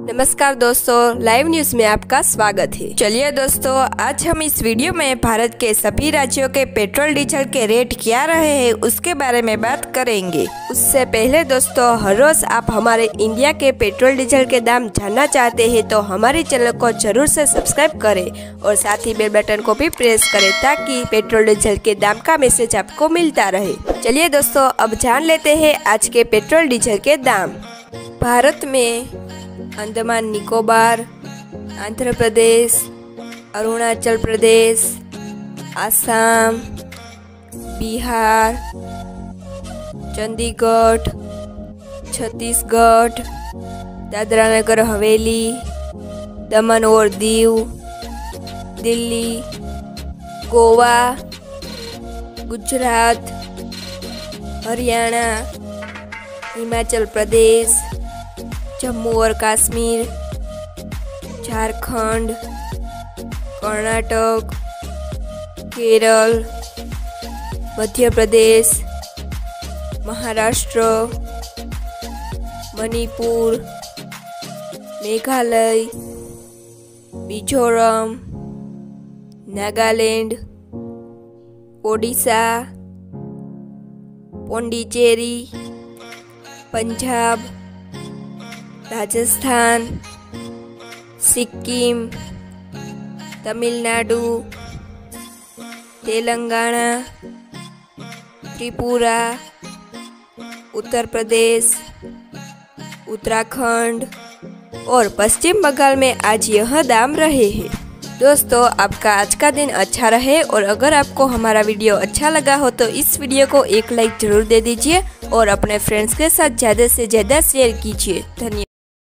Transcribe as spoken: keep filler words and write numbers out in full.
नमस्कार दोस्तों, live news में आपका स्वागत है। चलिए दोस्तों, आज हम इस वीडियो में भारत के सभी राज्यों के पेट्रोल डीजल के रेट क्या रहे हैं उसके बारे में बात करेंगे। उससे पहले दोस्तों, हर रोज आप हमारे इंडिया के पेट्रोल डीजल के दाम जानना चाहते हैं तो हमारे चैनल को जरूर से सब्सक्राइब करें और साथ ही बेल बटन को भी प्रेस करें ताकि पेट्रोल डीजल के दाम का मैसेज आपको मिलता रहे। चलिए दोस्तों, अब जान लेते हैं आज के पेट्रोल डीजल के दाम। भारत में अंडमान निकोबार, आंध्र प्रदेश, अरुणाचल प्रदेश, आसाम, बिहार, चंडीगढ़, छत्तीसगढ़, दादरा नगर हवेली, दमन और दीव, दिल्ली, गोवा, गुजरात, हरियाणा, हिमाचल प्रदेश, जम्मू और कश्मीर, झारखंड, कर्नाटक, केरल, मध्य प्रदेश, महाराष्ट्र, मणिपुर, मेघालय, मिजोरम, नागालैंड, ओडिशा, पुडुचेरी, पंजाब, राजस्थान, सिक्किम, तमिलनाडु, तेलंगाना, त्रिपुरा, उत्तर प्रदेश, उत्तराखंड और पश्चिम बंगाल में आज यह दाम रहे हैं। दोस्तों, आपका आज का दिन अच्छा रहे और अगर आपको हमारा वीडियो अच्छा लगा हो तो इस वीडियो को एक लाइक जरूर दे दीजिए और अपने फ्रेंड्स के साथ ज़्यादा से ज़्यादा शेयर कीजिए। धन्यवाद।